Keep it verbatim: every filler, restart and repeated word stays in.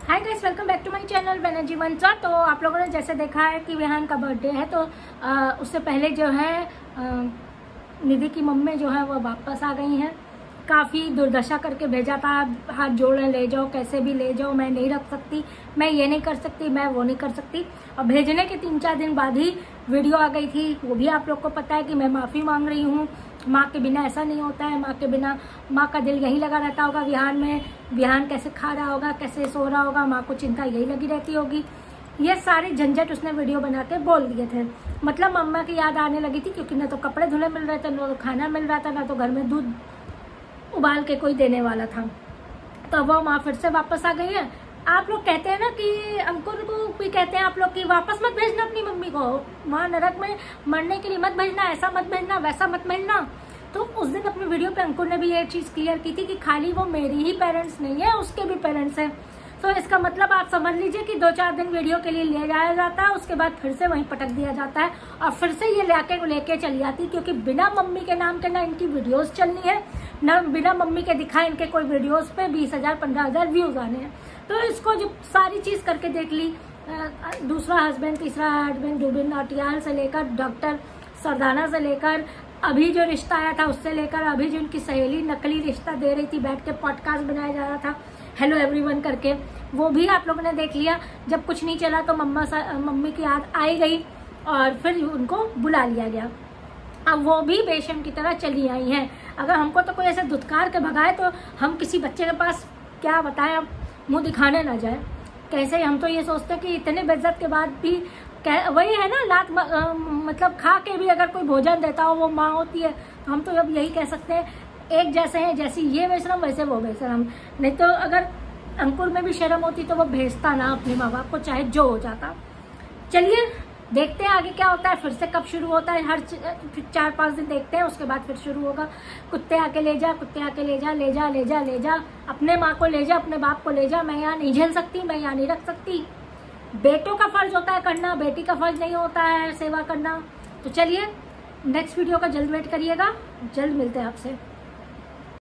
Hi guys, welcome back to my channel Banerjee Mantra. तो आप लोगों ने जैसे देखा है कि विहान का बर्थडे है, तो आ, उससे पहले जो है निधि की मम्मी जो है वो वापस आ गई हैं। काफ़ी दुर्दशा करके भेजा था, हाथ जोड़े ले जाओ, कैसे भी ले जाओ, मैं नहीं रख सकती, मैं ये नहीं कर सकती, मैं वो नहीं कर सकती। और भेजने के तीन चार दिन बाद ही वीडियो आ गई थी। वो भी आप लोग को पता है कि मैं माफ़ी मांग रही हूँ। माँ के बिना ऐसा नहीं होता है, माँ के बिना माँ का दिल यही लगा रहता होगा विहान में, विहान कैसे खा रहा होगा, कैसे सो रहा होगा, माँ को चिंता यही लगी रहती होगी। ये सारे झंझट उसने वीडियो बना के बोल दिए थे। मतलब मम्मा की याद आने लगी थी, क्योंकि ना तो कपड़े धुले मिल रहे थे, ना तो खाना मिल रहा था, ना तो घर में दूध उबाल के कोई देने वाला था। तो वो माँ फिर से वापस आ गई है। आप लोग कहते हैं ना कि अंकुर को भी कहते हैं आप लोग कि वापस मत भेजना अपनी मम्मी को, वहाँ नरक में मरने के लिए मत भेजना, ऐसा मत भेजना, वैसा मत भेजना। तो उस दिन अपनी वीडियो पे अंकुर ने भी ये चीज़ क्लियर की थी कि खाली वो मेरी ही पेरेंट्स नहीं है, उसके भी पेरेंट्स हैं। तो इसका मतलब आप समझ लीजिए कि दो चार दिन वीडियो के लिए ले जाया जाता है, उसके बाद फिर से वहीं पटक दिया जाता है और फिर से ये लेके लेके चली जाती, क्योंकि बिना मम्मी के नाम के ना इनकी वीडियोस चलनी है, ना बिना मम्मी के दिखाए इनके कोई वीडियोस पे बीस हजार पंद्रह हजार व्यूज आने हैं। तो इसको जब सारी चीज करके देख ली, दूसरा हस्बैंड, तीसरा हस्बैंड, जुबिन नौटियाल से लेकर डॉक्टर सरदाना से लेकर अभी जो रिश्ता आया था उससे लेकर अभी जो उनकी सहेली नकली रिश्ता दे रही थी, बैठ के पॉडकास्ट बनाया जा रहा था हेलो एवरीवन करके, वो भी आप लोगों ने देख लिया। जब कुछ नहीं चला तो मम्मा मम्मी की याद आई गई और फिर उनको बुला लिया गया। अब वो भी बेशम की तरह चली आई हैं। अगर हमको तो कोई ऐसे धुतकार के भगाए तो हम किसी बच्चे के पास क्या बताएं, अब मुंह दिखाने ना जाए। कैसे हम तो ये सोचते हैं कि इतने बेइज्जत के बाद भी वही है ना, लात मतलब खा के भी अगर कोई भोजन देता हो वो माँ होती है। तो हम तो अब यही कह सकते हैं, एक जैसे हैं, जैसी ये बेशरम वैसे वो बेशरम। नहीं तो अगर अंकुर में भी शर्म होती तो वो भेजता ना अपने माँ बाप को, चाहे जो हो जाता। चलिए देखते हैं आगे क्या होता है, फिर से कब शुरू होता है। हर चार पांच दिन देखते हैं, उसके बाद फिर शुरू होगा। कुत्ते आके ले जा, कुत्ते आके ले जा, ले जा ले जा ले जा, अपने माँ को ले जा, अपने बाप को ले जा। मैं यहाँ नहीं झेल सकती, मैं यहाँ नहीं रख सकती। बेटों का फर्ज होता है करना, बेटी का फर्ज नहीं होता है सेवा करना। तो चलिए नेक्स्ट वीडियो का जल्द वेट करिएगा, जल्द मिलते हैं आपसे।